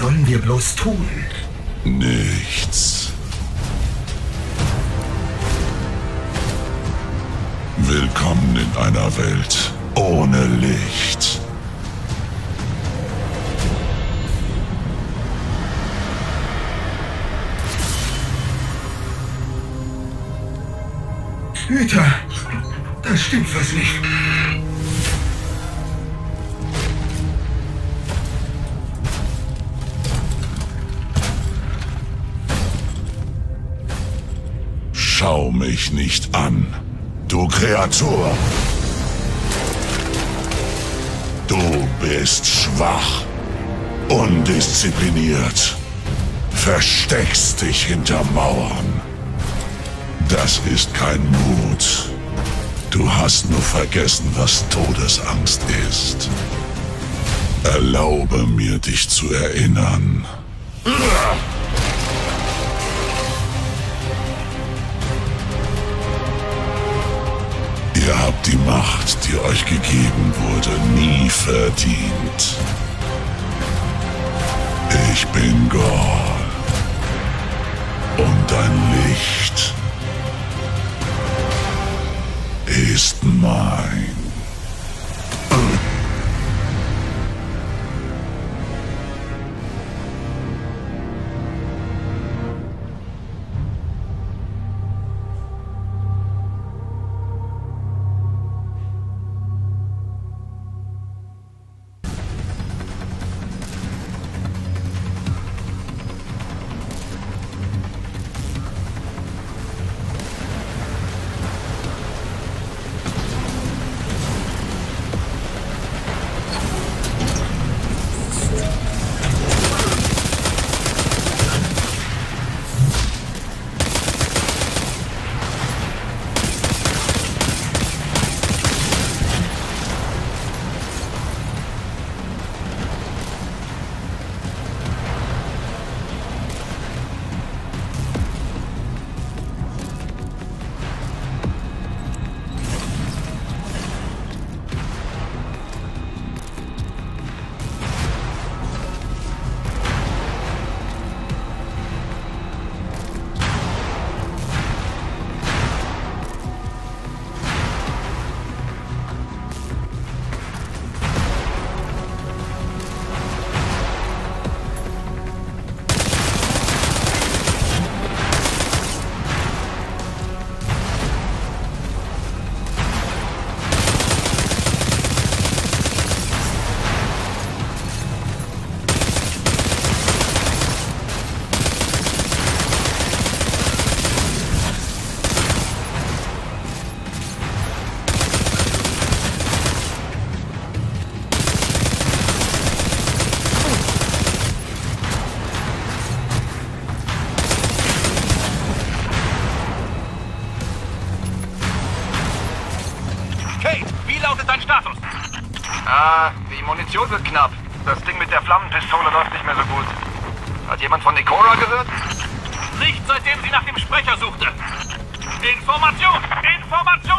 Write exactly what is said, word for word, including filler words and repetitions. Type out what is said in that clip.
sollen wir bloß tun? Nichts. Willkommen in einer Welt ohne Licht. Hüter, da stimmt was nicht. Schau mich nicht an, du Kreatur. Du bist schwach, undiszipliniert, versteckst dich hinter Mauern. Das ist kein Mut. Du hast nur vergessen, was Todesangst ist. Erlaube mir, dich zu erinnern. Ihr habt die Macht, die euch gegeben wurde, nie verdient. Ich bin Ghaul. Und dein Licht ist mein. Ah, die Munition wird knapp. Das Ding mit der Flammenpistole läuft nicht mehr so gut. Hat jemand von Ikora gehört? Nicht seitdem sie nach dem Sprecher suchte. Information! Information!